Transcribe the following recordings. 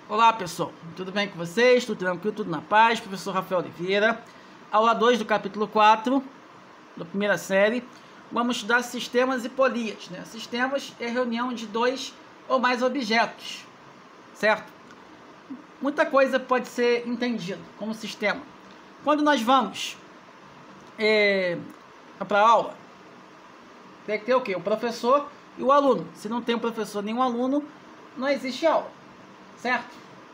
Olá pessoal, tudo bem com vocês? Tudo tranquilo, tudo na paz? Professor Rafael Oliveira, aula 2 do capítulo 4, da primeira série. Vamos estudar sistemas e polias, né? Sistemas é a reunião de dois ou mais objetos, certo? Muita coisa pode ser entendida como sistema. Quando nós vamos para a aula, tem que ter o quê? O professor e o aluno. Se não tem um professor nem um aluno, não existe aula, certo?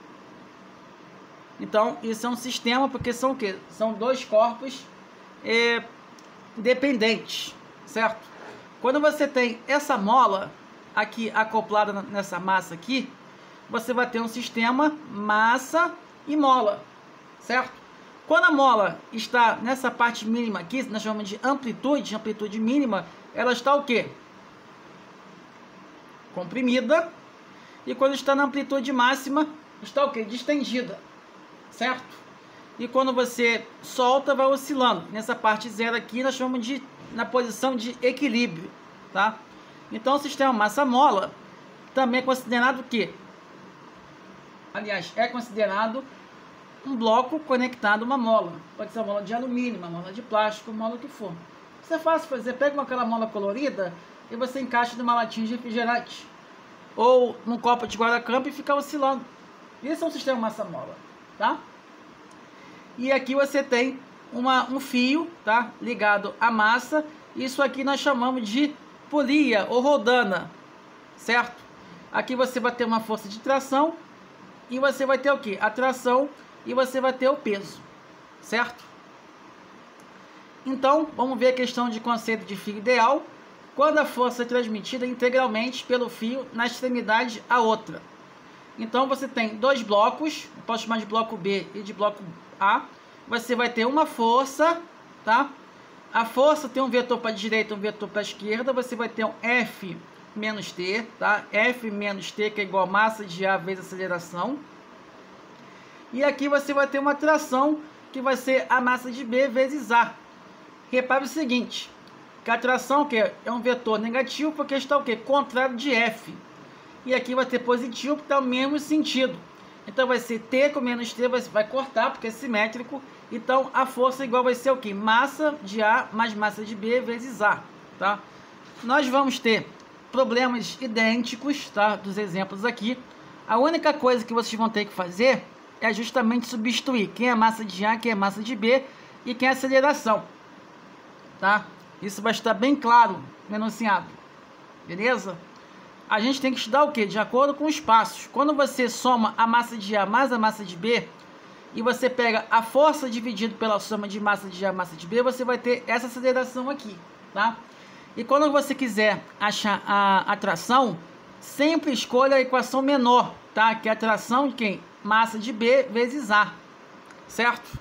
Então, isso é um sistema porque são o quê? São dois corpos dependentes, certo? Quando você tem essa mola aqui acoplada nessa massa aqui, você vai ter um sistema massa e mola, certo? Quando a mola está nessa parte mínima aqui, nós chamamos de amplitude mínima, ela está o quê? Comprimida. E quando está na amplitude máxima, está o quê? Distendida, certo? E quando você solta, vai oscilando. Nessa parte zero aqui, nós chamamos de na posição de equilíbrio, tá? Então, o sistema massa-mola também é considerado o quê? Aliás, é considerado um bloco conectado a uma mola. Pode ser uma mola de alumínio, uma mola de plástico, uma mola que for. Isso é fácil fazer. Pega aquela mola colorida e você encaixa numa latinha de refrigerante ou num copo de guarda-campo e fica oscilando. Isso é um sistema massa-mola, tá? E aqui você tem um fio, tá? Ligado à massa. Isso aqui nós chamamos de polia ou rodana, certo? Aqui você vai ter uma força de tração e você vai ter o que? A tração e você vai ter o peso, certo? Então, vamos ver a questão de conceito de fio ideal. Quando a força é transmitida integralmente pelo fio na extremidade a outra. Então, você tem dois blocos, posso chamar de bloco B e de bloco A. Você vai ter uma força, tá? A força tem um vetor para a direita e um vetor para a esquerda. Você vai ter um F menos T, tá? F menos T, que é igual a massa de A vezes aceleração. E aqui você vai ter uma tração, que vai ser a massa de B vezes A. Repare o seguinte, que a tração que é um vetor negativo, porque está o quê? Contrário de F. E aqui vai ter positivo, porque está no mesmo sentido. Então vai ser T com menos T, vai cortar, porque é simétrico. Então a força igual vai ser o quê? Massa de A mais massa de B vezes A, tá? Nós vamos ter problemas idênticos, tá? Dos exemplos aqui. A única coisa que vocês vão ter que fazer é justamente substituir quem é massa de A, quem é massa de B e quem é aceleração, tá? Isso vai estar bem claro no enunciado, beleza? A gente tem que estudar o que? De acordo com os passos. Quando você soma a massa de A mais a massa de B, e você pega a força dividido pela soma de massa de A e massa de B, você vai ter essa aceleração aqui, tá? E quando você quiser achar a tração, sempre escolha a equação menor, tá? Que é a tração de quem? Massa de B vezes A, certo?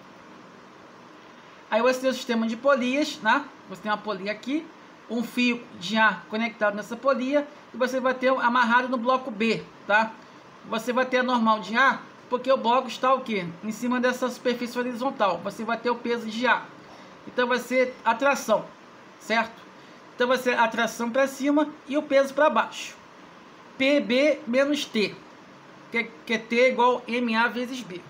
Aí você tem o sistema de polias, né? Você tem uma polia aqui, um fio de A conectado nessa polia, e você vai ter amarrado no bloco B, tá? Você vai ter a normal de A, porque o bloco está o quê? Em cima dessa superfície horizontal. Você vai ter o peso de A. Então vai ser a tração, certo? Então vai ser a tração para cima e o peso para baixo. PB menos T, que é T igual MA vezes B.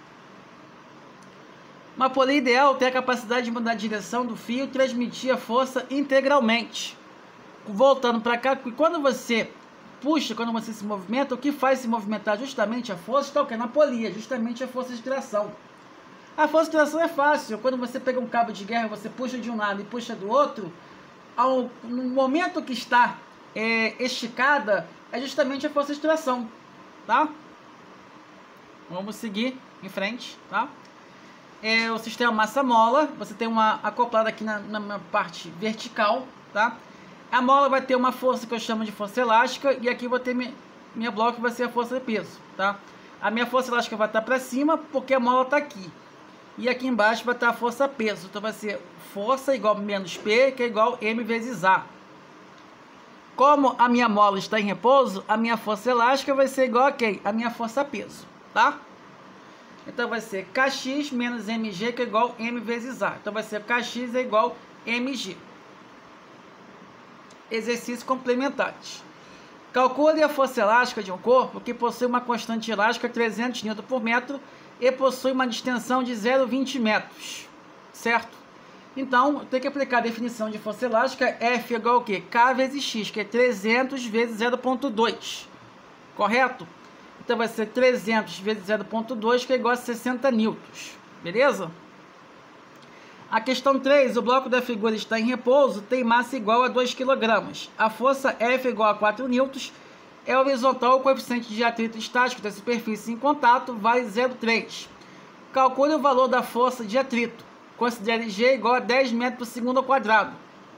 Uma polia ideal tem a capacidade de mudar a direção do fio e transmitir a força integralmente. Voltando para cá, quando você puxa, quando você se movimenta, o que faz se movimentar justamente a força está o que? Na polia, justamente a força de tração. A força de tração é fácil. Quando você pega um cabo de guerra, você puxa de um lado e puxa do outro, no momento que está esticada, é justamente a força de tração, tá? Vamos seguir em frente, tá? O sistema massa-mola, você tem uma acoplada aqui na parte vertical, tá? A mola vai ter uma força que eu chamo de força elástica, e aqui vou ter minha bloco que vai ser a força de peso, tá? A minha força elástica vai estar para cima, porque a mola está aqui. E aqui embaixo vai estar a força peso, então vai ser força igual a menos P, que é igual M vezes A. Como a minha mola está em repouso, a minha força elástica vai ser igual a quem? A minha força peso, tá? Então vai ser Kx menos Mg, que é igual a M vezes A. Então vai ser Kx é igual a Mg. Exercícios complementares. Calcule a força elástica de um corpo que possui uma constante elástica 300 N por metro e possui uma distensão de 0,20 metros, certo? Então, tem que aplicar a definição de força elástica, F igual ao quê? K vezes X, que é 300 vezes 0,2, correto? Então, vai ser 300 vezes 0,2, que é igual a 60 newtons, beleza? A questão 3, o bloco da figura está em repouso, tem massa igual a 2 kg. A força F igual a 4 newtons, é horizontal, o coeficiente de atrito estático da superfície em contato vale 0,3. Calcule o valor da força de atrito. Considere G igual a 10 metros por segundo ao quadrado.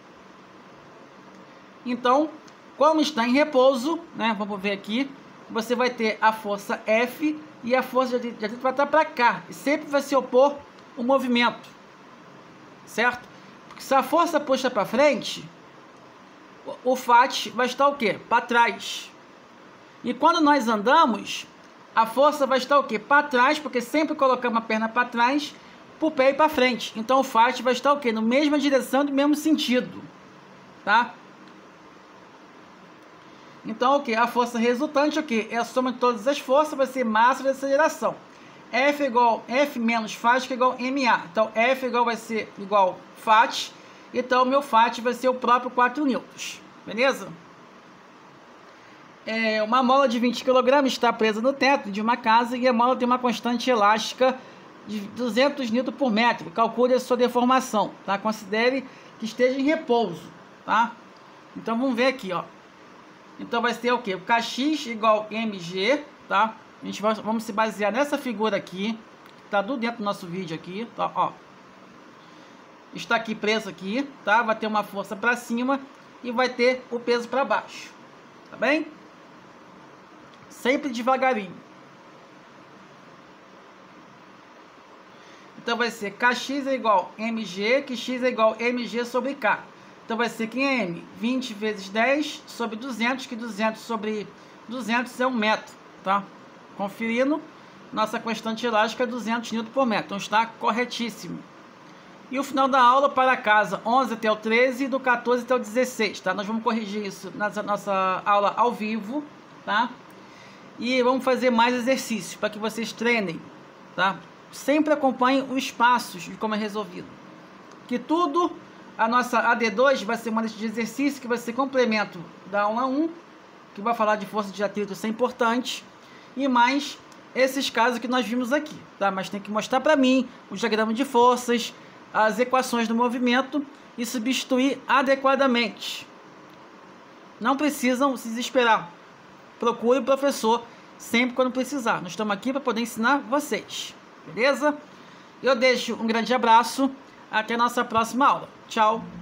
Então, como está em repouso, né, vamos ver aqui, você vai ter a força F e a força de atrito vai estar para cá. E sempre vai se opor o movimento. Certo? Porque se a força puxa para frente, o FAT vai estar o quê? Para trás. E quando nós andamos, a força vai estar o quê? Para trás, porque sempre colocamos a perna para trás, para o pé e para frente. Então o FAT vai estar o quê? Na mesma direção, no mesmo sentido. Tá? Então o quê? A força resultante o quê? É a soma de todas as forças, vai ser massa vezes aceleração. F igual F menos FAT que é igual MA. Então F igual vai ser igual FAT. Então meu FAT vai ser o próprio 4 newtons. Beleza? Uma mola de 20 kg está presa no teto de uma casa e a mola tem uma constante elástica de 200 N por metro. Calcule a sua deformação. Tá? Considere que esteja em repouso. Tá? Então vamos ver aqui. Ó. Então vai ser o quê? O KX igual MG. Tá? A gente vamos se basear nessa figura aqui, tá tudo dentro do nosso vídeo aqui, tá, ó. Está aqui preso aqui, tá? Vai ter uma força para cima e vai ter o peso para baixo, tá bem? Sempre devagarinho. Então vai ser KX é igual MG, que X é igual MG sobre K. Então vai ser que M, 20 vezes 10 sobre 200, que 200 sobre 200 é 1 metro, tá? Conferindo, nossa constante elástica é 200 N por metro. Então está corretíssimo. E o final da aula para casa 11 até o 13 e do 14 até o 16. Tá? Nós vamos corrigir isso na nossa aula ao vivo. Tá? E vamos fazer mais exercícios para que vocês treinem. Tá? Sempre acompanhem os passos de como é resolvido. Que tudo, a nossa AD2 vai ser uma lista de exercícios que vai ser complemento da aula 1. Que vai falar de força de atrito, isso é importante. E mais esses casos que nós vimos aqui, tá? Mas tem que mostrar para mim o diagrama de forças, as equações do movimento e substituir adequadamente. Não precisam se desesperar. Procure o professor sempre quando precisar. Nós estamos aqui para poder ensinar vocês. Beleza? Eu deixo um grande abraço. Até a nossa próxima aula. Tchau!